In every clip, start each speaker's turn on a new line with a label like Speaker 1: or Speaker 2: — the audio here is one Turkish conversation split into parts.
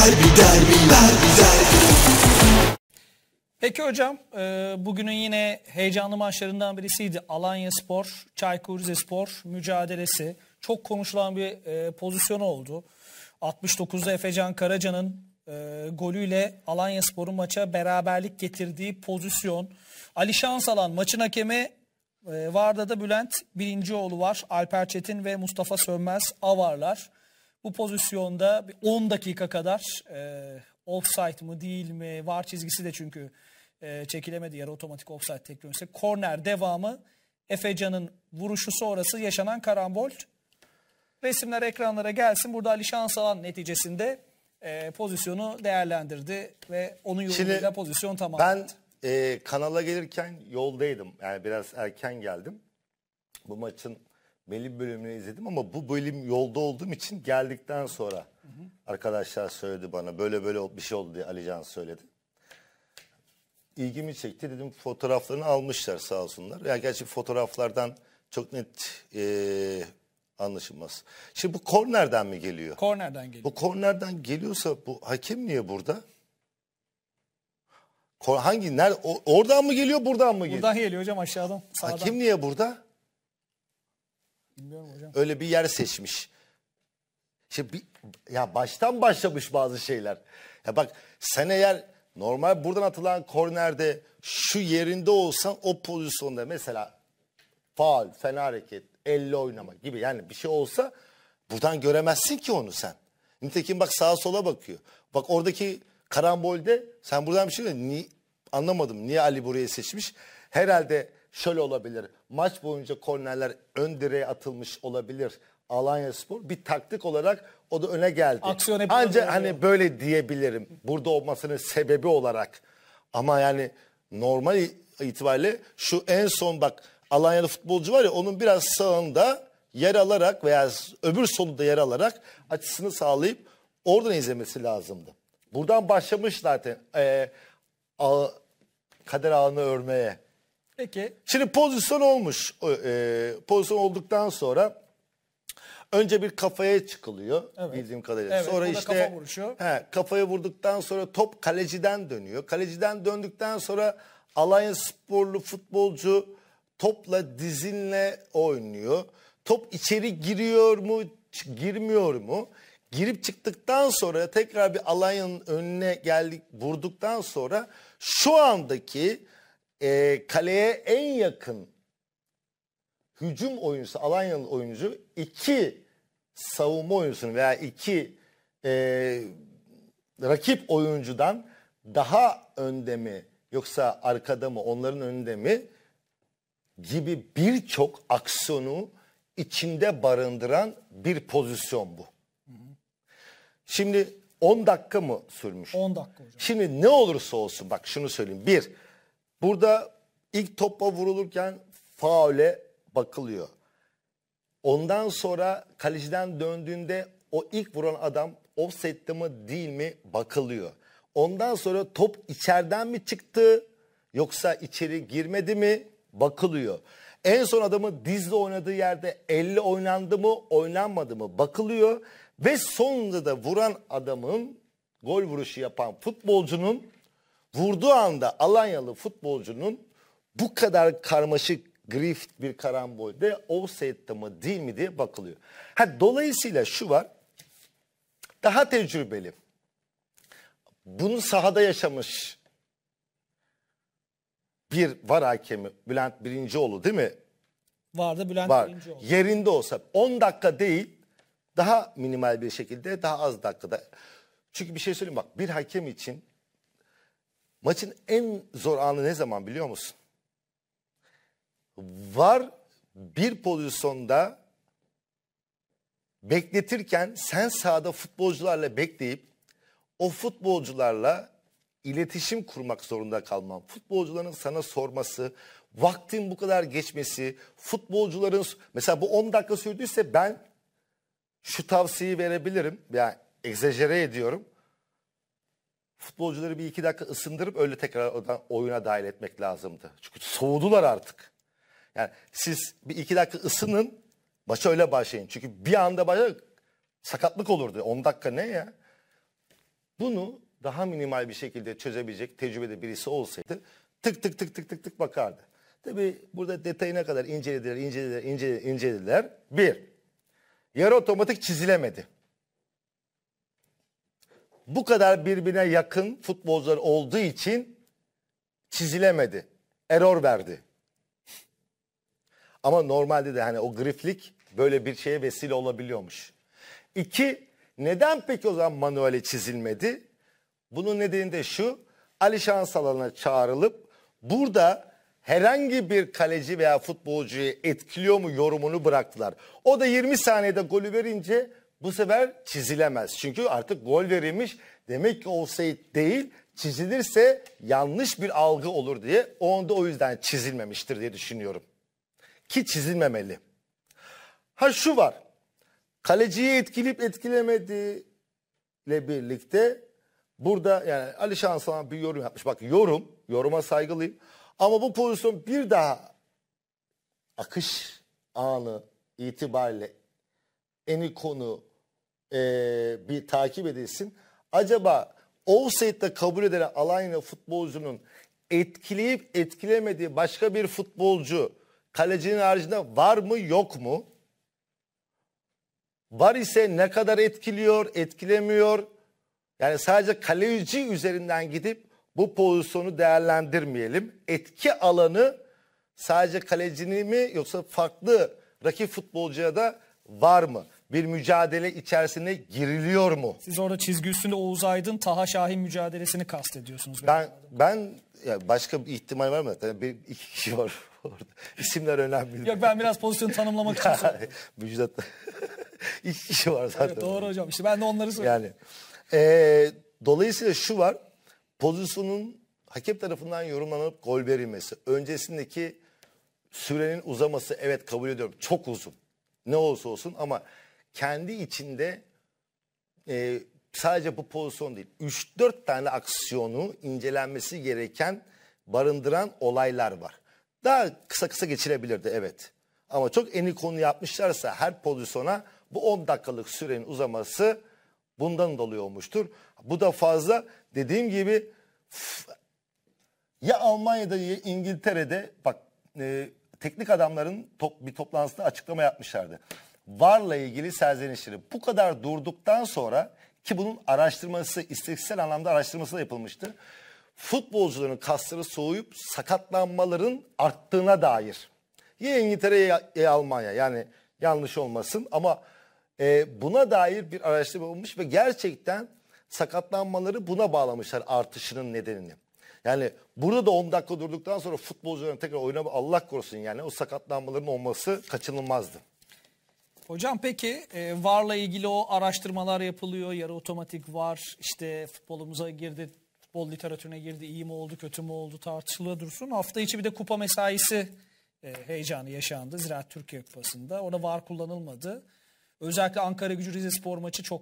Speaker 1: Peki hocam, bugünün yine heyecanlı maçlarından birisiydi. Alanyaspor, Çaykur Rizespor mücadelesi. Çok konuşulan bir pozisyon oldu. 69'da Efecan Karaca'nın golüyle Alanyaspor'un maça beraberlik getirdiği pozisyon. Ali Şansalan maçın hakemi, VAR'da da Bülent Birincioğlu var. Alper Çetin ve Mustafa Sönmez avarlar. Bu pozisyonda 10 dakika kadar offside mı değil mi? VAR çizgisi de çünkü çekilemedi, yarı otomatik offside teknolojisi. Korner devamı, Efecan'ın vuruşu sonrası yaşanan karambol. Resimler ekranlara gelsin. Burada Ali Şansalan neticesinde pozisyonu değerlendirdi ve onun yoluyla pozisyon tamamlandı.
Speaker 2: Ben kanala gelirken yoldaydım. Yani biraz erken geldim. Bu maçın belli bölümünü izledim ama bu bölüm yolda olduğum için geldikten sonra arkadaşlar söyledi bana. Böyle bir şey oldu diye Alican söyledi. İlgimi çekti, dedim fotoğraflarını almışlar sağ olsunlar. Yani gerçi fotoğraflardan çok net anlaşılmaz. Şimdi bu kornerden mi geliyor?
Speaker 1: Kornerden geliyor.
Speaker 2: Bu kornerden geliyorsa bu hakem niye burada? Hangi? Nerede? Oradan mı geliyor, buradan mı geliyor?
Speaker 1: Buradan geliyor hocam, aşağıdan. Sağdan.
Speaker 2: Hakem niye burada?
Speaker 1: Bilmiyorum hocam.
Speaker 2: Öyle bir yer seçmiş. Şimdi ya baştan başlamış bazı şeyler. Ya bak, sen eğer normal buradan atılan kornerde şu yerinde olsan, o pozisyonda mesela faul, fena hareket, elle oynama gibi yani bir şey olsa buradan göremezsin ki onu sen. Nitekim bak sağa sola bakıyor. Bak oradaki karambolde sen buradan bir şey anlamadım. Niye Ali burayı seçmiş? Herhalde şöyle olabilir. Maç boyunca kornerler ön direğe atılmış olabilir. Alanyaspor bir taktik olarak o da öne geldi. Ancak hani böyle diyebilirim. Burada olmasının sebebi olarak. Ama yani normal itibariyle şu en son bak Alanyalı futbolcu var ya, onun biraz sağında yer alarak veya öbür solunda yer alarak açısını sağlayıp oradan izlemesi lazımdı. Buradan başlamış zaten kader ağını örmeye.
Speaker 1: Peki.
Speaker 2: Şimdi pozisyon olmuş. Pozisyon olduktan sonra önce bir kafaya çıkılıyor, evet, bildiğim kadarıyla.
Speaker 1: Evet,
Speaker 2: sonra işte kafaya vurduktan sonra top kaleciden dönüyor. Kaleciden döndükten sonra Alanyasporlu futbolcu topla dizinle oynuyor. Top içeri giriyor mu, girmiyor mu? Girip çıktıktan sonra tekrar bir Alanya'nın önüne geldik, vurduktan sonra şu andaki kaleye en yakın hücum oyuncusu, Alanyalı oyuncu, iki savunma oyuncusunu veya iki rakip oyuncudan daha önde mi yoksa arkada mı, onların önünde mi gibi birçok aksiyonu içinde barındıran bir pozisyon bu. Şimdi 10 dakika mı sürmüş?
Speaker 1: 10 dakika hocam.
Speaker 2: Şimdi ne olursa olsun bak şunu söyleyeyim. Bir, burada ilk topa vurulurken faule bakılıyor. Ondan sonra kaleciden döndüğünde o ilk vuran adam offside'de mi değil mi bakılıyor. Ondan sonra top içeriden mi çıktı yoksa içeri girmedi mi bakılıyor. En son adamın dizle oynadığı yerde elle oynandı mı oynanmadı mı bakılıyor. Ve sonunda da vuran adamın, gol vuruşu yapan futbolcunun vurduğu anda Alanyalı futbolcunun bu kadar karmaşık grift bir karambolde offside'de mi değil mi diye bakılıyor. Dolayısıyla şu var, daha tecrübeli, bunu sahada yaşamış bir VAR hakemi Bülent Birincioğlu değil mi?
Speaker 1: VAR'da Bülent Birincioğlu.
Speaker 2: Yerinde olsa 10 dakika değil, daha minimal bir şekilde, daha az dakikada. Çünkü bir şey söyleyeyim bak, bir hakem için maçın en zor anı ne zaman biliyor musun? VAR bir pozisyonda bekletirken sen sahada futbolcularla bekleyip o futbolcularla iletişim kurmak zorunda kalman. Futbolcuların sana sorması, vaktin bu kadar geçmesi, futbolcuların mesela bu 10 dakika sürdüyse ben şu tavsiyeyi verebilirim. Yani egzajere ediyorum. Futbolcuları bir 2 dakika ısındırıp öyle tekrar oradan oyuna dahil etmek lazımdı. Çünkü soğudular artık. Yani siz bir 2 dakika ısının, maça öyle başlayın. Çünkü bir anda sakatlık olurdu. 10 dakika ne ya? Bunu daha minimal bir şekilde çözebilecek tecrübede birisi olsaydı tık tık tık tık tık tık bakardı. Tabii burada detayına kadar incelediler. Bir, yarı otomatik çizilemedi. Bu kadar birbirine yakın futbolcular olduğu için çizilemedi. Error verdi. Ama normalde de hani o griflik böyle bir şeye vesile olabiliyormuş. İki, neden peki o zaman manuele çizilmedi? Bunun nedeni de şu: Ali Şansalan'a çağrılıp burada herhangi bir kaleci veya futbolcuyu etkiliyor mu yorumunu bıraktılar. O da 20 saniyede golü verince bu sefer çizilemez. Çünkü artık gol verilmiş, demek ki offside değil, çizilirse yanlış bir algı olur diye onda o yüzden çizilmemiştir diye düşünüyorum. Ki çizilmemeli. Ha şu var, kaleciyi etkileyip etkilemediğiyle birlikte burada yani Ali Şansalan bir yorum yapmış. Bak yoruma saygılıyım. Ama bu pozisyon bir daha akış anı itibariyle konu bir takip edilsin. Acaba offside'de kabul edilen Alanya futbolcunun etkileyip etkilemediği başka bir futbolcu kalecinin haricinde var mı yok mu? Var ise ne kadar etkiliyor, etkilemiyor? Yani sadece kaleci üzerinden gidip bu pozisyonu değerlendirmeyelim. Etki alanı sadece kalecinin mi yoksa farklı rakip futbolcuya da var mı? Bir mücadele içerisine giriliyor mu?
Speaker 1: Siz orada çizgi üstünde Oğuz Aydın, Taha Şahin mücadelesini kastediyorsunuz.
Speaker 2: Ben ya başka bir ihtimal var mı? Yani iki kişi var orada. İsimler önemli değil.
Speaker 1: Yok, ben biraz pozisyonu tanımlamak için söyledim.
Speaker 2: Müjdat. İki kişi var zaten.
Speaker 1: Evet, doğru hocam. İşte ben de onları söylüyorum.
Speaker 2: Yani dolayısıyla şu var. Pozisyonun hakem tarafından yorumlanıp gol verilmesi, öncesindeki sürenin uzaması, evet kabul ediyorum, çok uzun. Ne olursa olsun ama kendi içinde sadece bu pozisyon değil, 3-4 tane aksiyonu incelenmesi gereken, barındıran olaylar var. Daha kısa geçilebilirdi, evet. Ama çok konu yapmışlarsa her pozisyona bu 10 dakikalık sürenin uzaması bundan dolayı olmuştur. Bu da fazla. Dediğim gibi ya Almanya'da ya İngiltere'de bak teknik adamların bir toplantısında açıklama yapmışlardı. VAR'la ilgili serzenişleri bu kadar durduktan sonra, ki bunun araştırması, istatistiksel anlamda araştırması da yapılmıştı. Futbolcuların kasları soğuyup sakatlanmaların arttığına dair. Ya İngiltere ya Almanya, yani yanlış olmasın ama buna dair bir araştırma olmuş ve gerçekten sakatlanmaları buna bağlamışlar, artışının nedenini. Yani burada da 10 dakika durduktan sonra futbolcuların tekrar oyuna, Allah korusun, yani o sakatlanmaların olması kaçınılmazdı.
Speaker 1: Hocam peki VAR'la ilgili o araştırmalar yapılıyor. Yarı otomatik VAR işte futbolumuza girdi, futbol literatürüne girdi. İyi mi oldu, kötü mü oldu tartışılıyor dursun. Hafta içi bir de kupa mesaisi heyecanı yaşandı Ziraat Türkiye Kupası'nda. Orada VAR kullanılmadı. Özellikle Ankaragücü Rizespor maçı çok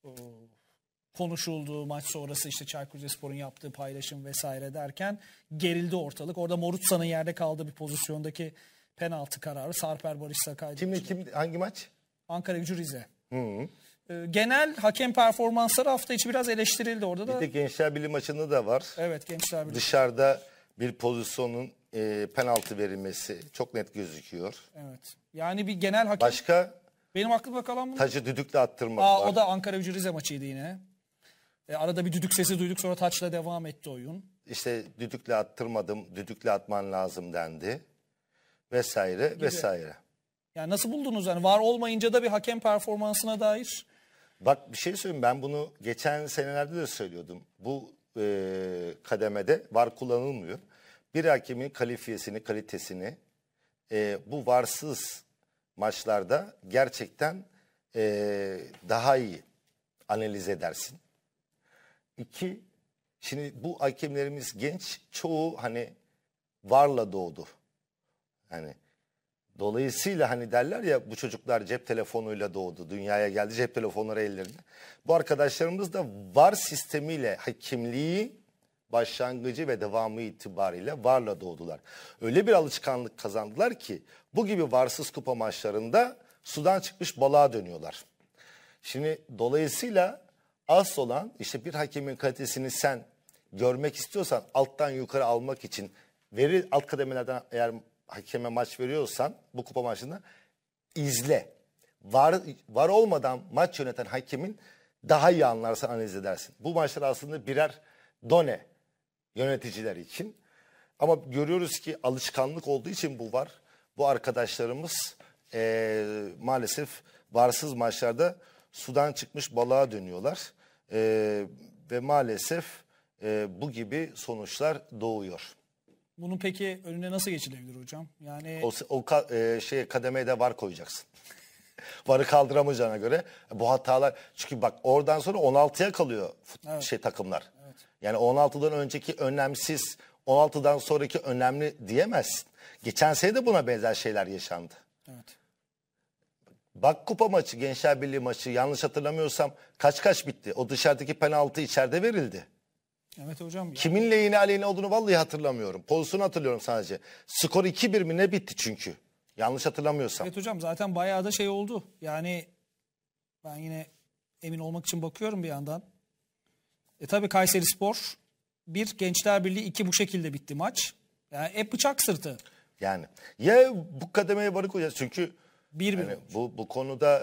Speaker 1: konuşuldu. Maç sonrası işte Çaykur Rizespor'un yaptığı paylaşım vesaire derken gerildi ortalık. Orada Morutsa'nın yerde kaldığı bir pozisyondaki penaltı kararı Sarper Barış Sakay.
Speaker 2: Hangi maç?
Speaker 1: Ankaragücü Rize. Genel hakem performansları hafta içi biraz eleştirildi orada da.
Speaker 2: Bir de Gençler Birliği maçında da var.
Speaker 1: Evet, Gençler Birliği.
Speaker 2: Dışarıda bir pozisyonun penaltı verilmesi çok net gözüküyor.
Speaker 1: Evet. Yani bir genel hakem.
Speaker 2: Başka?
Speaker 1: Benim aklımda kalan bu.
Speaker 2: Tacı düdükle attırmak var.
Speaker 1: O da Ankaragücü Rize maçıydı yine. Arada bir düdük sesi duyduk, sonra taçla devam etti oyun.
Speaker 2: İşte düdükle attırmadım, düdükle atman lazım dendi. Vesaire gibi. Vesaire.
Speaker 1: Yani nasıl buldunuz? Yani VAR olmayınca da bir hakem performansına dair.
Speaker 2: Bak bir şey söyleyeyim, ben bunu geçen senelerde de söylüyordum. Bu kademede VAR kullanılmıyor. Bir hakemin kalifiyesini, kalitesini bu VAR'sız maçlarda gerçekten daha iyi analiz edersin. İki, şimdi bu hakemlerimiz genç, çoğu hani VAR'la doğdu. Yani dolayısıyla hani derler ya, bu çocuklar cep telefonuyla doğdu, dünyaya geldi cep telefonları ellerinde. Bu arkadaşlarımız da VAR sistemiyle hakemliği başlangıcı ve devamı itibariyle VAR'la doğdular. Öyle bir alışkanlık kazandılar ki bu gibi VAR'sız kupa maçlarında sudan çıkmış balığa dönüyorlar. Şimdi dolayısıyla Asıl olan işte bir hakemin kalitesini sen görmek istiyorsan alttan yukarı almak için alt kademelerden eğer hakeme maç veriyorsan bu kupa maçında izle. Var olmadan maç yöneten hakemin daha iyi anlarsan analiz edersin. Bu maçlar aslında birer done yöneticiler için. Ama görüyoruz ki alışkanlık olduğu için bu var. Bu arkadaşlarımız maalesef varsız maçlarda sudan çıkmış balığa dönüyorlar. Ve maalesef bu gibi sonuçlar doğuyor.
Speaker 1: Bunun peki önüne nasıl geçilebilir hocam? Yani
Speaker 2: Kademeye de var koyacaksın. Varı kaldıramayacağına göre bu hatalar, çünkü bak oradan sonra 16'ya kalıyor takımlar. Evet. Yani 16'dan önceki önemsiz, 16'dan sonraki önemli diyemezsin. Geçen sene de buna benzer şeyler yaşandı.
Speaker 1: Evet.
Speaker 2: Bak kupa maçı, Gençler Birliği maçı yanlış hatırlamıyorsam kaç bitti. O dışarıdaki penaltı içeride verildi.
Speaker 1: Evet hocam.
Speaker 2: Kimin lehine aleyhine olduğunu vallahi hatırlamıyorum. Pozisyonu hatırlıyorum sadece. Skor 2-1 mi ne bitti çünkü. Yanlış hatırlamıyorsam.
Speaker 1: Evet hocam, zaten bayağı da şey oldu. Yani ben yine emin olmak için bakıyorum bir yandan. Tabii Kayserispor 1, Gençler Birliği 2 bu şekilde bitti maç. Yani hep bıçak sırtı.
Speaker 2: Yani ya bu kademeye varı koyacağız çünkü
Speaker 1: yani
Speaker 2: bu konuda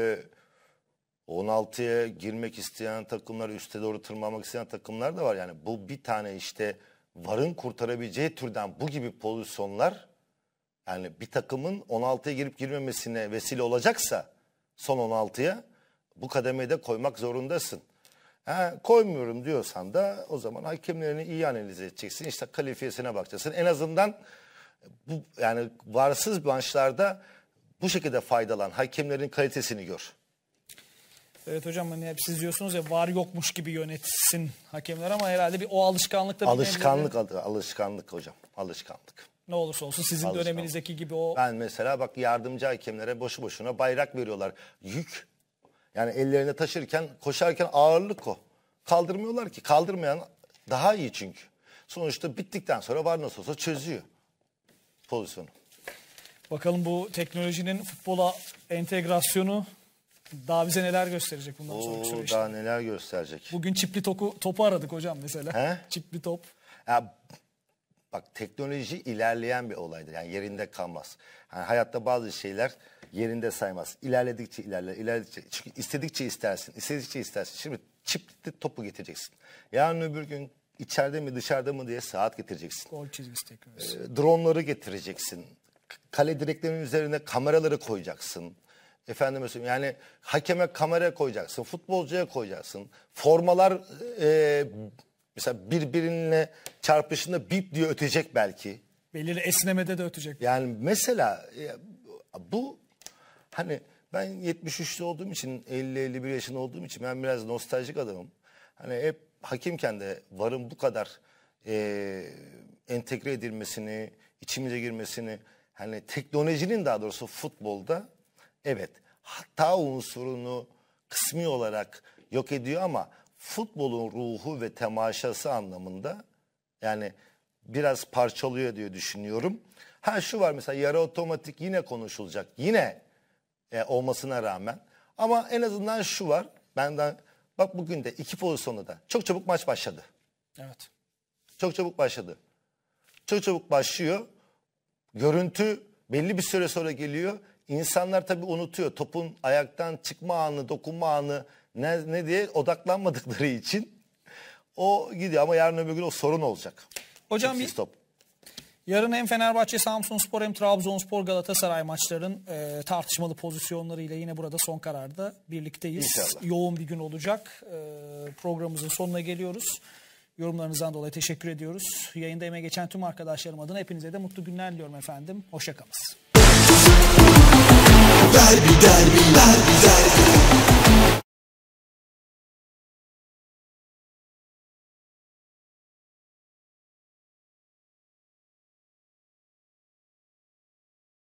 Speaker 2: 16'ya girmek isteyen takımlar, üste doğru tırmanmak isteyen takımlar da var. Yani bu bir tane işte varın kurtarabileceği türden bu gibi pozisyonlar, yani bir takımın 16'ya girip girmemesine vesile olacaksa son 16'ya bu kademeyi de koymak zorundasın. Koymuyorum diyorsan da o zaman hakemlerini iyi analiz edeceksin. İşte kalifiyesine bakacaksın. En azından bu yani varsız maçlarda bu şekilde faydalan hakemlerin kalitesini gör.
Speaker 1: Evet hocam, hani hep siz diyorsunuz ya var yokmuş gibi yönetsin hakemler, ama herhalde bir o alışkanlıkta...
Speaker 2: Alışkanlık hocam, alışkanlık.
Speaker 1: Ne olursa olsun sizin döneminizdeki gibi o...
Speaker 2: Ben mesela bak yardımcı hakemlere boşu boşuna bayrak veriyorlar. Yük. Yani ellerine taşırken, koşarken ağırlık o. Kaldırmıyorlar ki. Kaldırmayan daha iyi çünkü. Sonuçta bittikten sonra var nasıl olsa çözüyor pozisyonu.
Speaker 1: Bakalım bu teknolojinin futbola entegrasyonu daha bize neler gösterecek bundan sonraki süreçte.
Speaker 2: Daha neler gösterecek.
Speaker 1: Bugün çipli topu aradık hocam mesela. Çipli top.
Speaker 2: Ya, bak teknoloji ilerleyen bir olaydır. Yani yerinde kalmaz. Yani hayatta bazı şeyler yerinde saymaz. İlerledikçe ilerledikçe. Çünkü istedikçe istersin. Şimdi çipli topu getireceksin. Yarın öbür gün içeride mi dışarıda mı diye saat getireceksin.
Speaker 1: Gol çizgisi teknolojisi.
Speaker 2: Dronları getireceksin. Kale direklerinin üzerine kameraları koyacaksın. Efendim yani hakeme kamera koyacaksın. Futbolcuya koyacaksın. Formalar mesela birbirine çarpışında bip diye ötecek belki.
Speaker 1: Belirli esnemede de ötecek.
Speaker 2: Yani mesela bu hani ben 73'lü olduğum için 50-51 yaşında olduğum için ben biraz nostaljik adamım. Hani hep hakimken de varın bu kadar entegre edilmesini, içimize girmesini, hani teknolojinin daha doğrusu futbolda evet hata unsurunu kısmi olarak yok ediyor ama futbolun ruhu ve temaşası anlamında yani biraz parçalıyor diye düşünüyorum. Şu var mesela yarı otomatik yine konuşulacak. Yine olmasına rağmen. Ama en azından şu var. Bak bugün de 2 pozisyonda da çok çabuk maç başladı.
Speaker 1: Evet.
Speaker 2: Çok çabuk başladı. Çok çabuk başlıyor. Görüntü belli bir süre sonra geliyor. İnsanlar tabii unutuyor. Topun ayaktan çıkma anı, dokunma anı ne diye odaklanmadıkları için o gidiyor. Ama yarın öbür gün o sorun olacak.
Speaker 1: Hocam yarın hem Fenerbahçe, Samsunspor hem Trabzonspor, Galatasaray maçların tartışmalı pozisyonlarıyla yine burada son kararda birlikteyiz.
Speaker 2: İnşallah.
Speaker 1: Yoğun bir gün olacak. Programımızın sonuna geliyoruz. Yorumlarınızdan dolayı teşekkür ediyoruz. Yayında emeği geçen tüm arkadaşlarım adına hepinize de mutlu günler diliyorum efendim. Hoşça kalın.